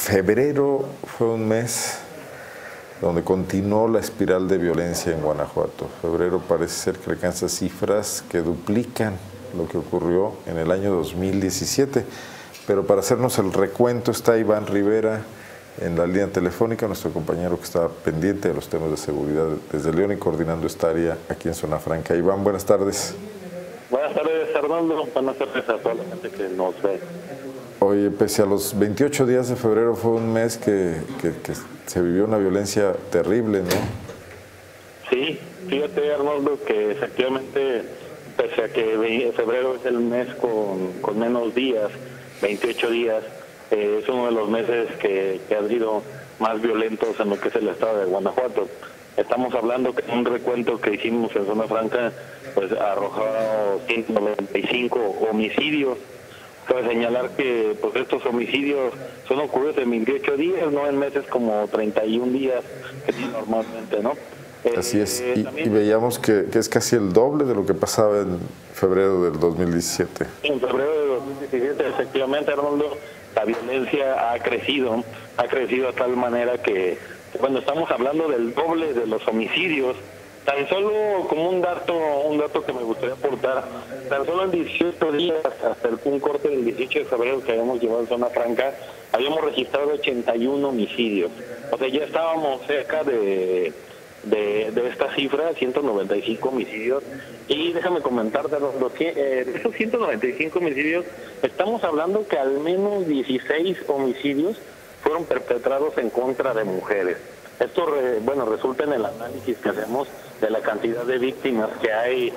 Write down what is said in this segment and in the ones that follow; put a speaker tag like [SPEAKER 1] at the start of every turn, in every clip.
[SPEAKER 1] Febrero fue un mes donde continuó la espiral de violencia en Guanajuato. Febrero parece ser que alcanza cifras que duplican lo que ocurrió en el año 2017. Pero para hacernos el recuento está Iván Rivera en la línea telefónica, nuestro compañero que está pendiente de los temas de seguridad desde León y coordinando esta área aquí en Zona Franca. Iván, buenas tardes.
[SPEAKER 2] Buenas tardes, Arnoldo. Buenas tardes a toda la gente que nos ve.
[SPEAKER 1] Oye, pese a los 28 días de febrero, fue un mes que se vivió una violencia terrible, ¿no?
[SPEAKER 2] Sí, fíjate, Arnoldo, que efectivamente, pese a que febrero es el mes con menos días, 28 días, es uno de los meses que han sido más violentos en lo que es el estado de Guanajuato. Estamos hablando que en un recuento que hicimos en Zona Franca, pues arrojado 195 homicidios. Cabe señalar que pues estos homicidios son ocurridos en 28 días, no en meses como 31 días que tiene normalmente, ¿no?
[SPEAKER 1] Así es, y veíamos que es casi el doble de lo que pasaba en febrero del 2017.
[SPEAKER 2] En febrero del 2017, efectivamente, Arnoldo, la violencia ha crecido a tal manera que, cuando estamos hablando del doble de los homicidios, tan solo como un dato que me gustaría aportar, tan solo en 18 días, hasta un corte del 18 de febrero que habíamos llevado en Zona Franca, habíamos registrado 81 homicidios. O sea, ya estábamos cerca de esta cifra, 195 homicidios. Y déjame comentarte, de estos 195 homicidios, estamos hablando que al menos 16 homicidios fueron perpetrados en contra de mujeres. Esto, resulta en el análisis que hacemos de la cantidad de víctimas que hay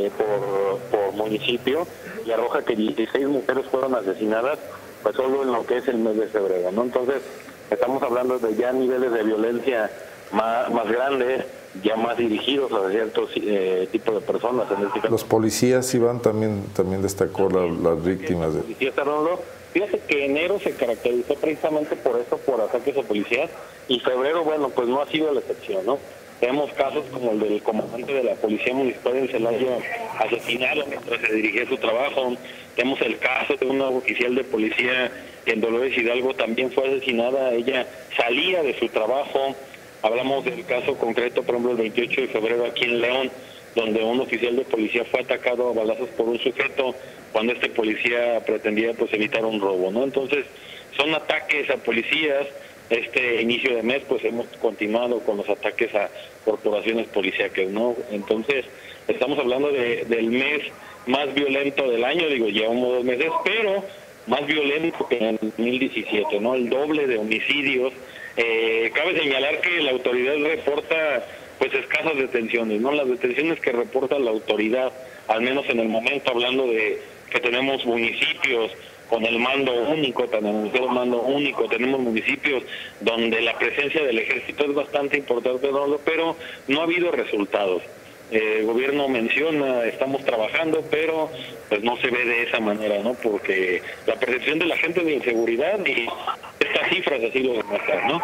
[SPEAKER 2] por municipio, y arroja que 16 mujeres fueron asesinadas, pues solo en lo que es el mes de febrero, ¿no? Entonces, estamos hablando de ya niveles de violencia más grandes, ya más dirigidos a ciertos tipos de personas. En este caso,
[SPEAKER 1] los policías, Iván, también destacó las víctimas.
[SPEAKER 2] Fíjate que enero se caracterizó precisamente por eso, por ataques a policías, y febrero, pues no ha sido la excepción, ¿no? Tenemos casos como el del comandante de la Policía Municipal en Celaya, asesinado mientras se dirigía a su trabajo. Tenemos el caso de una oficial de policía en Dolores Hidalgo, también fue asesinada, ella salía de su trabajo. Hablamos del caso concreto, por ejemplo, el 28 de febrero aquí en León, donde un oficial de policía fue atacado a balazos por un sujeto cuando este policía pretendía pues evitar un robo, ¿no? Entonces, son ataques a policías. Este inicio de mes pues hemos continuado con los ataques a corporaciones policíacas, ¿no? Entonces, estamos hablando del mes más violento del año, llevamos 2 meses, pero más violento que en el 2017, ¿no? El doble de homicidios. Cabe señalar que la autoridad reporta pues escasas detenciones, ¿no? Las detenciones que reporta la autoridad, al menos en el momento, hablando de que tenemos municipios con el mando único, tenemos municipios donde la presencia del ejército es bastante importante, pero no ha habido resultados. El gobierno menciona, estamos trabajando, pero pues no se ve de esa manera, ¿no? Porque la percepción de la gente de inseguridad y estas cifras así lo demuestran, ¿no?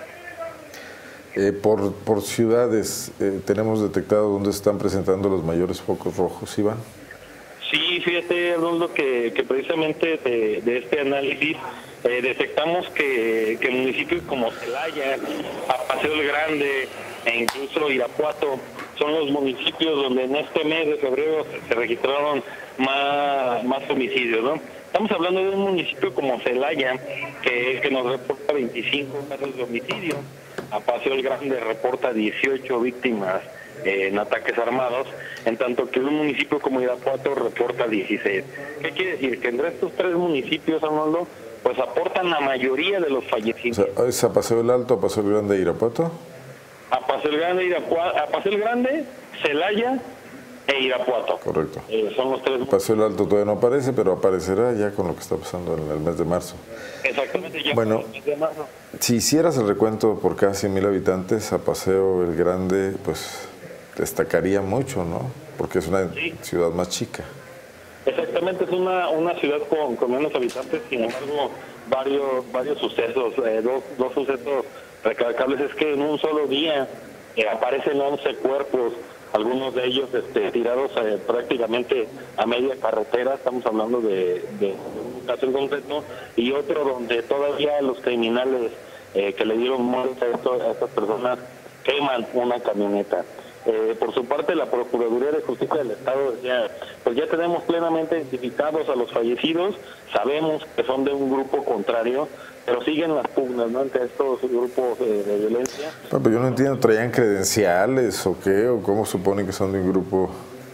[SPEAKER 1] Por ciudades, ¿tenemos detectado dónde se están presentando los mayores focos rojos, Iván?
[SPEAKER 2] Sí, fíjate, Arnoldo, que precisamente de este análisis detectamos que municipios como Celaya, Paseo el Grande e incluso Irapuato son los municipios donde en este mes de febrero se registraron más homicidios, ¿no? Estamos hablando de un municipio como Celaya, que nos reporta 25 casos de homicidio. A Paseo el Grande reporta 18 víctimas en ataques armados, en tanto que un municipio como Irapuato reporta 16. ¿Qué quiere decir? Que entre estos 3 municipios, Arnoldo, pues aportan la mayoría de los fallecidos.
[SPEAKER 1] O sea, ¿es a Paseo el Alto, a Paseo el Grande, Irapuato?
[SPEAKER 2] A Paseo el Grande, Celaya e Irapuato.
[SPEAKER 1] Correcto.
[SPEAKER 2] Son los 3.
[SPEAKER 1] Paseo el Alto todavía no aparece, pero aparecerá ya con lo que está pasando en el mes de marzo.
[SPEAKER 2] Exactamente, ya
[SPEAKER 1] bueno,
[SPEAKER 2] en el mes de marzo.
[SPEAKER 1] Si hicieras el recuento por cada 100,000 habitantes, a Paseo el Grande, pues destacaría mucho, ¿no? Porque es una ciudad más chica.
[SPEAKER 2] Exactamente, es una ciudad con menos habitantes, sin embargo, varios sucesos, dos sucesos recalcables es que en un solo día aparecen 11 cuerpos, algunos de ellos tirados prácticamente a media carretera. Estamos hablando de un caso en concreto, y otro donde todavía los criminales que le dieron muerte a estas personas queman una camioneta. Por su parte, la Procuraduría de Justicia del Estado decía, pues ya tenemos plenamente identificados a los fallecidos, sabemos que son de un grupo contrario, pero siguen las pugnas, ¿no?, entre estos grupos de violencia.
[SPEAKER 1] No, pero yo no entiendo, ¿traían credenciales o qué? ¿O cómo suponen que son de un grupo?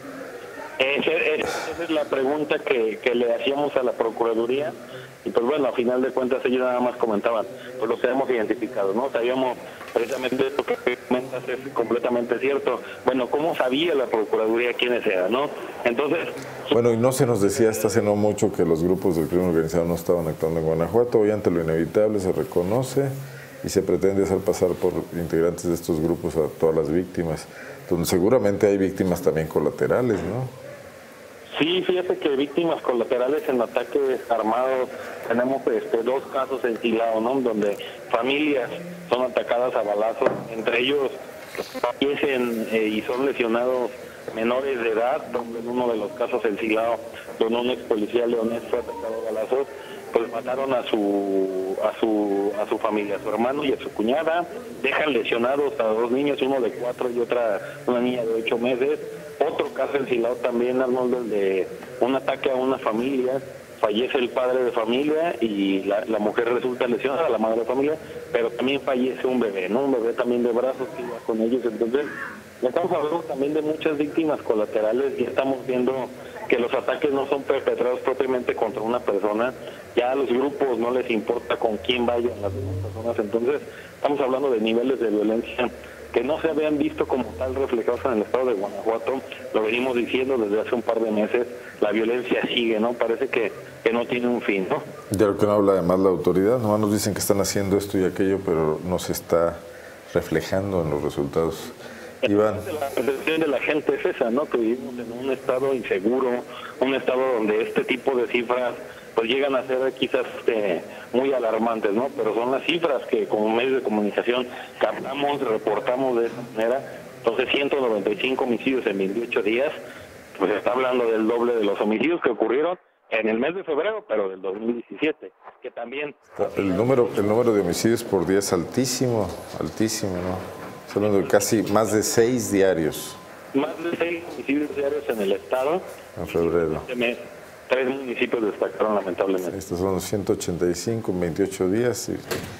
[SPEAKER 2] Esa es la pregunta que le hacíamos a la Procuraduría, y pues bueno, a final de cuentas ellos nada más comentaban, pues los hemos identificado, ¿no? Sabíamos precisamente esto que comentas es completamente cierto. Bueno, ¿cómo sabía la Procuraduría quiénes eran, no? Entonces...
[SPEAKER 1] Bueno, y no se nos decía hasta hace no mucho que los grupos del crimen organizado no estaban actuando en Guanajuato. Hoy, ante lo inevitable, se reconoce y se pretende hacer pasar por integrantes de estos grupos a todas las víctimas, donde seguramente hay víctimas también colaterales, ¿no?
[SPEAKER 2] Sí, fíjate que víctimas colaterales en ataques armados tenemos dos casos en Silao, ¿no?, donde familias son atacadas a balazos, entre ellos fallecen y son lesionados menores de edad, donde en uno de los casos en Silao, donde un ex policía leonés fue atacado a balazos, pues mataron a su familia, a su hermano y a su cuñada, dejan lesionados a 2 niños, uno de 4 y una niña de 8 meses. Otro caso en Silao también, Arnoldo, de un ataque a una familia, fallece el padre de familia y la mujer resulta lesionada, la madre de familia, pero también fallece un bebé, ¿no? Un bebé también de brazos que iba con ellos. Entonces, estamos hablando también de muchas víctimas colaterales y estamos viendo que los ataques no son perpetrados propiamente contra una persona, ya a los grupos no les importa con quién vayan las demás personas. Entonces, estamos hablando de niveles de violencia que no se habían visto como tal reflejados en el estado de Guanajuato. Lo venimos diciendo desde hace un par de meses, la violencia sigue, ¿no? Parece que no tiene un fin, ¿no?
[SPEAKER 1] De lo que no habla además la autoridad, nomás nos dicen que están haciendo esto y aquello, pero no se está reflejando en los resultados. Iván.
[SPEAKER 2] La percepción de la gente es esa, ¿no? Que vivimos en un estado inseguro, un estado donde este tipo de cifras pues llegan a ser quizás muy alarmantes, ¿no? Pero son las cifras que como medios de comunicación captamos, reportamos de esa manera. Entonces 195 homicidios en 28 días, pues está hablando del doble de los homicidios que ocurrieron en el mes de febrero, pero del 2017, que también...
[SPEAKER 1] El número de homicidios por día es altísimo, altísimo, ¿no? Estamos hablando de casi más de 6 diarios.
[SPEAKER 2] Más de 6 homicidios diarios en el estado.
[SPEAKER 1] En febrero.
[SPEAKER 2] Este mes, 3 municipios destacaron lamentablemente.
[SPEAKER 1] Estos son los 185 en 28 días.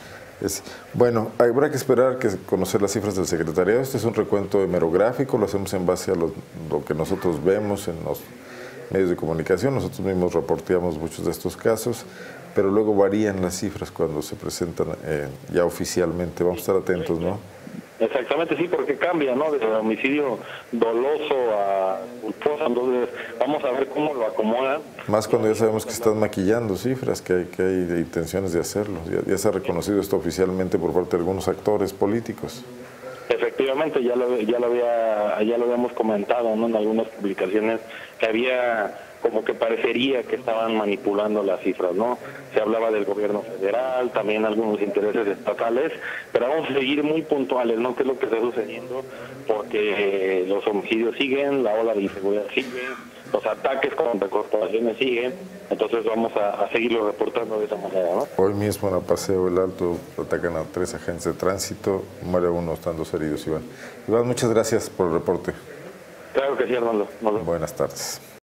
[SPEAKER 1] Bueno, habrá que esperar que conocer las cifras del secretariado. Este es un recuento hemerográfico, lo hacemos en base a lo que nosotros vemos en los medios de comunicación. Nosotros mismos reporteamos muchos de estos casos, pero luego varían las cifras cuando se presentan ya oficialmente. Vamos a estar atentos, ¿no?
[SPEAKER 2] Exactamente, sí, porque cambia, ¿no? De homicidio doloso a culposo. Entonces, vamos a ver cómo lo acomodan.
[SPEAKER 1] Más cuando ya sabemos que están maquillando cifras, que hay intenciones de hacerlo. Ya se ha reconocido esto oficialmente por parte de algunos actores políticos.
[SPEAKER 2] Efectivamente, ya lo habíamos comentado, ¿no?, en algunas publicaciones, que había como que parecería que estaban manipulando las cifras, ¿no? Se hablaba del gobierno federal, también algunos intereses estatales, pero vamos a seguir muy puntuales, ¿no?, qué es lo que está sucediendo, porque los homicidios siguen, la ola de inseguridad sigue, los ataques contra corporaciones siguen, entonces vamos a seguirlo reportando de esa manera, ¿no?
[SPEAKER 1] Hoy mismo en el Paseo El Alto atacan a 3 agentes de tránsito, muere uno, están 2 heridos, Iván. Iván, muchas gracias por el reporte.
[SPEAKER 2] Claro que sí, Arnoldo.
[SPEAKER 1] Buenas tardes.